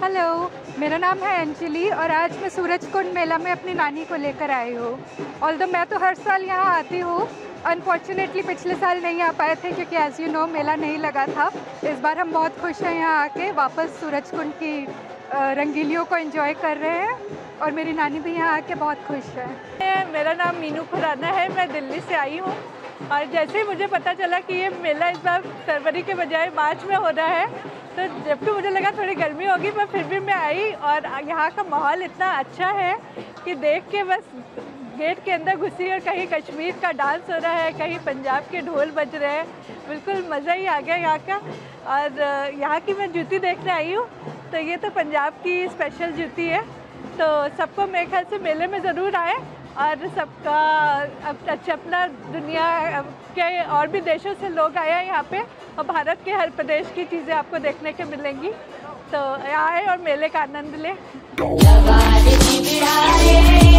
Hello, मेरा नाम है अंजलि और आज मैं सूरजकुंड मेला में अपनी नानी को लेकर आई हूँ। ऑल्दो मैं तो हर साल यहाँ आती हूँ, अनफॉर्चुनेटली पिछले साल नहीं आ पाए थे क्योंकि एज़ यू नो मेला नहीं लगा था। इस बार हम बहुत खुश हैं यहाँ आके वापस सूरजकुंड की रंगीलियों को एंजॉय कर रहे हैं और मेरी नानी भी यहाँ आके बहुत खुश है। मेरा नाम मीनू खुराना है, मैं दिल्ली से आई हूँ और जैसे ही मुझे पता चला कि ये मेला इस बार फरवरी के बजाय मार्च में हो रहा है तो जबकि मुझे लगा थोड़ी गर्मी होगी पर फिर भी मैं आई और यहाँ का माहौल इतना अच्छा है कि देख के बस गेट के अंदर घुसी और कहीं कश्मीर का डांस हो रहा है, कहीं पंजाब के ढोल बज रहे हैं, बिल्कुल मज़ा ही आ गया यहाँ का। और यहाँ की मैं जूती देखने आई हूँ तो ये तो पंजाब की स्पेशल जूती है, तो सबको मेरे ख्याल से मेले में ज़रूर आए और सबका अच्छा अपना दुनिया के और भी देशों से लोग आए हैं यहाँ पे और भारत के हर प्रदेश की चीज़ें आपको देखने को मिलेंगी, तो आए और मेले का आनंद लें।